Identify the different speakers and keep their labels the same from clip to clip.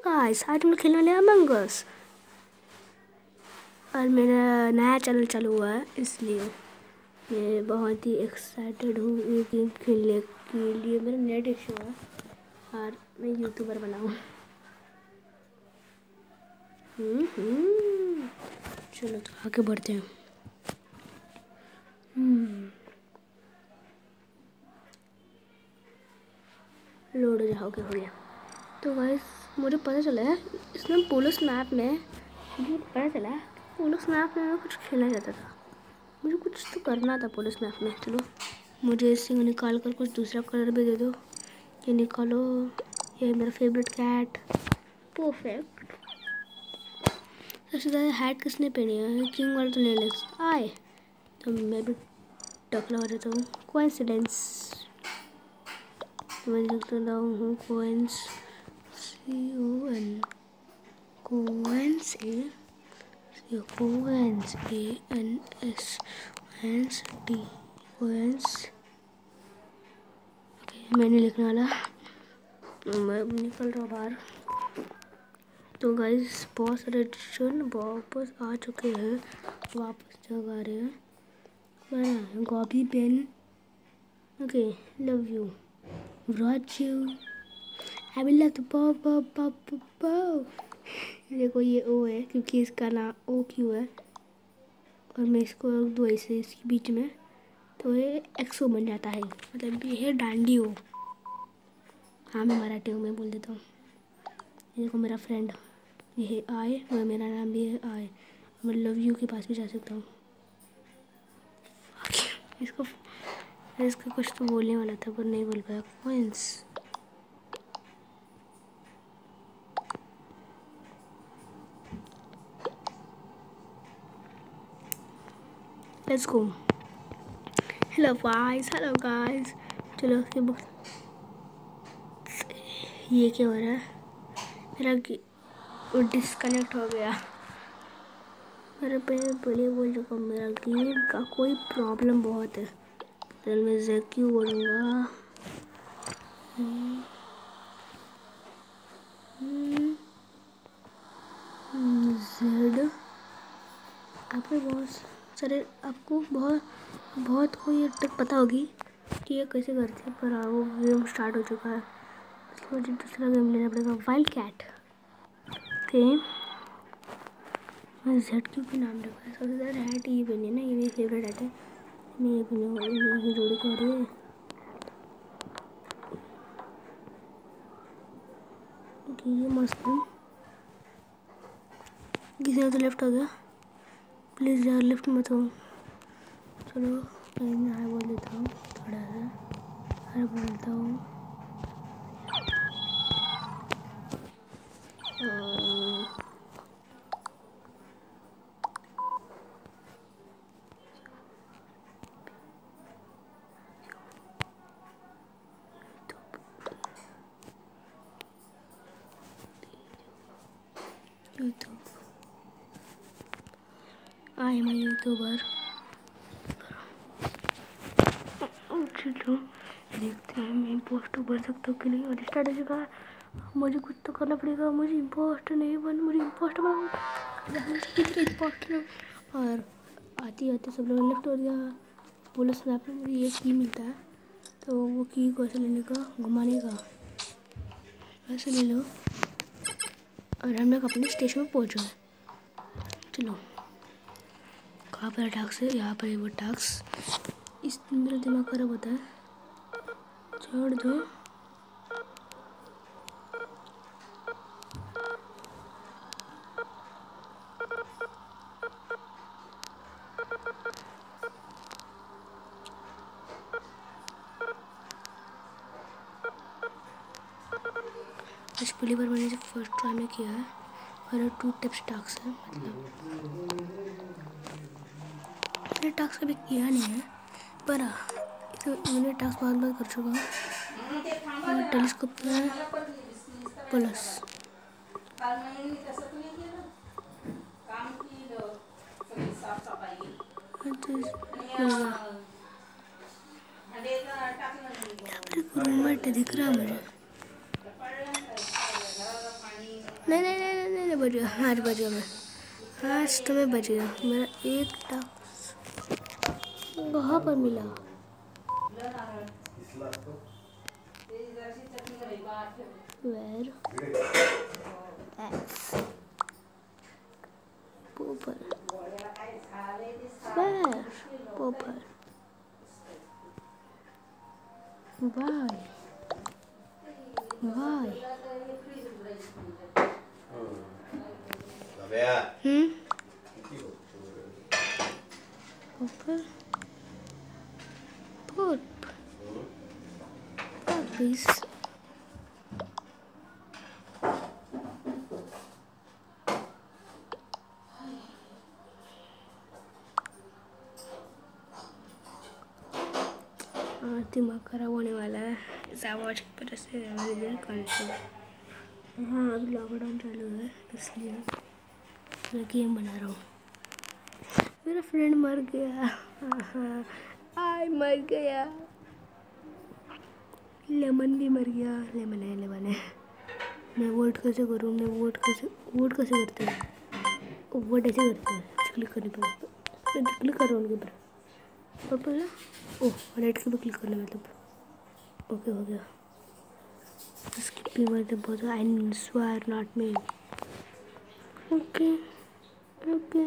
Speaker 1: Guys आज हम खेलने वाले हैं अमंग अस। और मेरा नया चैनल चालू हुआ है इसलिए मैं बहुत ही एक्साइटेड हूँ ये गेम खेलने के लिए। मेरा नेट इशू है और मैं यूट्यूबर बनाऊँ। चलो तो आगे बढ़ते हैं। लोड हो जाओगे हो गया। तो गाइस मुझे पता चला है इसमें पुलिस मैप में मुझे पता चला है पुलिस मैप में कुछ खेलना चाहता था। मुझे कुछ तो करना था पुलिस मैप में। चलो मुझे इसे निकाल कर कुछ दूसरा कलर भी दे दो। ये निकालो, ये मेरा फेवरेट कैट परफेक्ट। सबसे ज़्यादा हैट किसने पहनी है? किंग वाला तो नहीं ले आए तो मैं भी टकला हो जाता हूँ। कोइंसिडेंस मैं लिख रहा हूँ coins CON coins ANS D coins. मैंने लिखने वाला मैं निकल रहा बाहर। तो गाइस बहुत सारे एडिशन वापस आ चुके हैं, वापस जग आ रहे हैं। बना गॉबी pen okay love you Raju I will love the देखो ये ओ है क्योंकि इसका नाम ओ क्यों है और मैं इसको रख दूँ ऐसे इसके बीच में तो ये एक्सो बन जाता है, मतलब ये है डांडी हो। हाँ मैं मराठी हूँ, मैं बोल देता हूँ। ये देखो मेरा फ्रेंड ये है आय और मेरा नाम भी है आय। मैं लव यू के पास भी जा सकता हूँ। इसको कुछ तो बोलने वाला था पर नहीं बोल पाया। Coins let's go. Hello guys चलो ये बुक। ये क्या हो रहा है? मेरा डिस्कनेक्ट हो गया। मेरे पहले बोल चुका मेरा गेम का कोई प्रॉब्लम बहुत है। चल मैं जेड क्यों बोलूँगा। जेड आपको बहुत कोई ट्रिक पता होगी कि ये कैसे करते हैं, पर वो गेम स्टार्ट हो चुका है इसलिए मुझे दूसरा गेम लेना पड़ेगा। वाइल्ड कैट ओके मैं जेड क्यों भी नाम रखा है। सबसे ज़्यादा हैट ये पहनी है ना, ये मेरी फेवरेट हैट है। मैं ये पहने वाली जोड़ी को रही है ओके ये मस्त है। किसी ने तो लेफ्ट हो गया, प्लीज़ यार लेफ्ट मत हो। चलो मैं हाय बोल देता हूँ, थोड़ा सा हाय बोलता हूँ। YouTube I am YouTuber. चलो देखते हैं मैं इम्पोस्टर बन सकता हूँ कि नहीं। और स्टार्ट हो चुका है, मुझे कुछ तो करना पड़ेगा। मुझे इम्पोस्टर नहीं बन, मुझे इम्पोस्टर बनाऊँ इम्पोस्टर। और आते आते सब लोग लेफ्ट हो गया। पुलिस मैप में मुझे ये की मिलता है तो वो की को ऐसे लेने का, घुमाने का ऐसे ले लो और हम लोग अपने स्टेशन में पहुँच गए। चलो कहाँ पर टैक्स है? यहाँ पर वो टैक्स। इस मेरा दिमाग खराब होता है, छोड़ दो। इस पहली बार मैंने फर्स्ट ट्राई में किया है और 2 टिप्स टास्क है, मतलब मैंने टास्क कभी किया नहीं है पर तो मैंने टास्क बहुत कर चुका हूँ। और टेलीस्कोप है प्लस रूममेट दिख रहा है मुझे। नहीं नहीं नहीं नहीं नहीं बच गया, आज बच गया मैं, आज तो मैं बच गया। मेरा एक टास्क कहाँ पर मिला? Where? X. Purple. Where? Purple. Why? Why? Purple. Purple. Please. दिमाग खराब होने वाला है इस आवाज़ की वजह से। हाँ अभी लॉकडाउन चालू है इसलिए मैं गेम बना रहा हूँ। मेरा फ्रेंड मर गया। आई मर गया। लेमन भी मर गया। लेमन है। मैं वोट कैसे करूँ? वोट कैसे करते हैं? वोट ऐसे करते हैं, क्लिक करने पर मैं क्लिक कर रहा हूँ उनके ऊपर। पर्पल है। ओह रेड के ऊपर क्लिक करना मतलब ओके हो गया। स्किपिंग मतलब बहुत I swear not me. Okay okay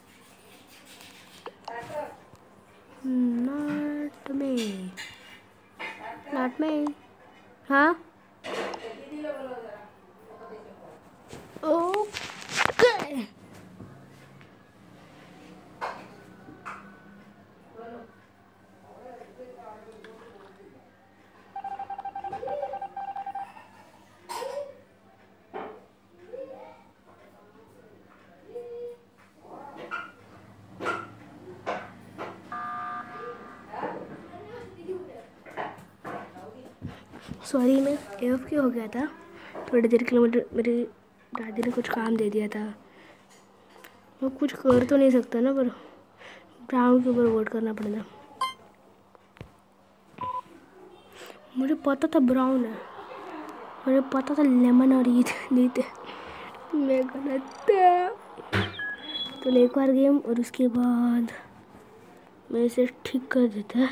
Speaker 1: not me हाँ ओके। सॉरी मैं AFK हो गया था थोड़ी देर के लिए। मेरी दादी ने कुछ काम दे दिया था। मैं कुछ कर तो नहीं सकता ना, पर ब्राउन के ऊपर वोट करना पड़ेगा। मुझे पता था ब्राउन है, मुझे पता था लेमन और ये नहीं थे। मैं गलत था। तो एक बार गेम और उसके बाद मैं इसे ठीक कर देता।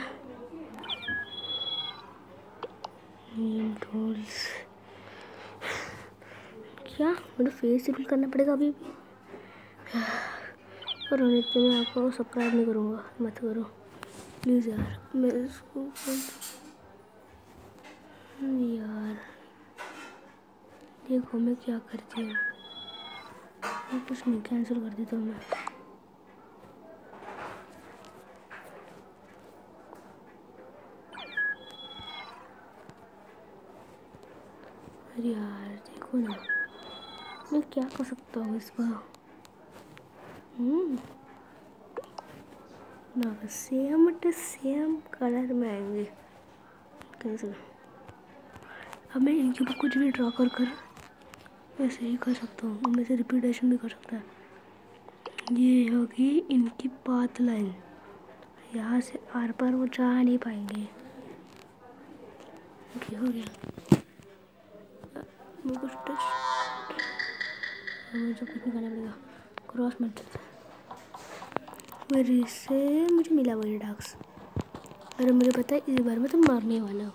Speaker 1: क्या मुझे फेस रिवील करना पड़ेगा अभी भी? और मैं आपको सब्सक्राइब नहीं करूँगा, मत करो प्लीज़ यार। मैं इसको यार देखो मैं क्या करती हूँ। मैं कुछ नहीं, कैंसिल कर देता हूँ मैं। अरे यार देखो ना, मैं क्या कर सकता हूँ इस बार। ना सेम कलर में आएंगे। कैंसिल। अब मैं इनके ऊपर कुछ भी ड्रॉ कर ऐसे ही कर सकता हूँ। उनमें से रिपीटेशन भी कर सकता है। ये होगी इनकी पाथ लाइन। यहाँ से आर पार वो जा नहीं पाएंगे। ओके हो गया। मुझे कुछ कुछ नहीं करना पड़ेगा। क्रॉस मत मेरे से मुझे मिला वही डाक्स। अरे मुझे पता है इस बार में तो मारने वाला हूँ।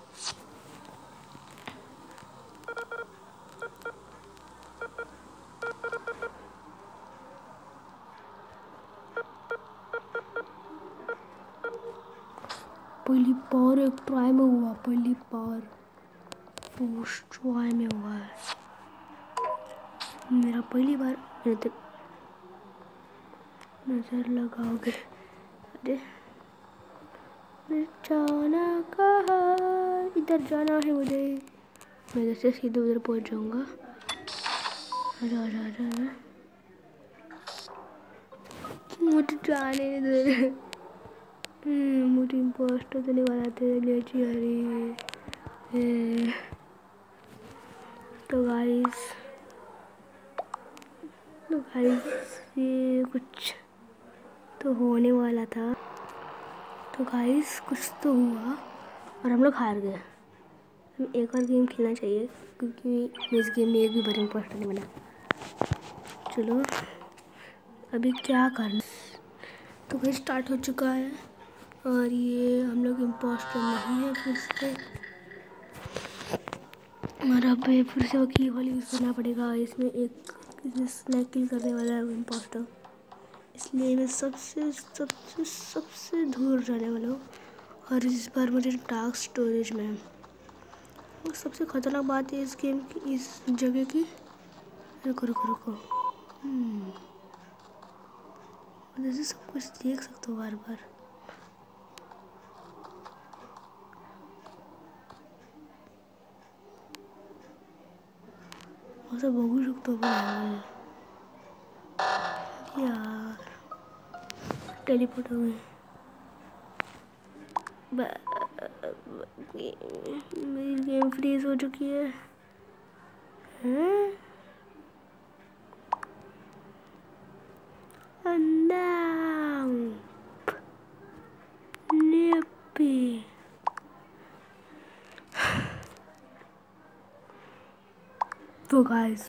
Speaker 1: पहली बार एक ट्राई में हुआ, पहली बार फर्स्ट ट्राई में हुआ है मेरा। पहली बार नजर लगाओगे। अरे जाना कहाँ? इधर जाना है मुझे। मैं जैसे सीधे उधर पहुंच जाऊंगा। मुझे जाने इधर। मुझे इम्पोस्टर तो नहीं बनाते ले अरे। तो गाइस ये कुछ तो होने वाला था। तो गाइस कुछ तो हुआ और हम लोग हार गए। हम एक और गेम खेलना चाहिए क्योंकि मैं इस गेम में एक भी बार इम्पोस्टर नहीं बना। चलो अभी क्या करना। तो भाई स्टार्ट हो चुका है और ये हम लोग इम्पोस्टर नहीं है फिर से, और अब फिर से वो की वाली यूज़ करना पड़ेगा। इसमें एक स्नैक किल करने वाला है वो इम्पोस्टर, इसलिए मैं सबसे सबसे सबसे दूर जाने वाला हूँ। और इस बार मुझे डार्क स्टोरेज में, वो सबसे ख़तरनाक बात है इस गेम की, इस जगह की। रुको रुको रुको, जैसे सब कुछ देख सकते हो बार बार। असं बघू शकतो आपण यार। टेलीपोर्ट हो गए। मेरी गेम फ्रीज हो चुकी है। तो गाइस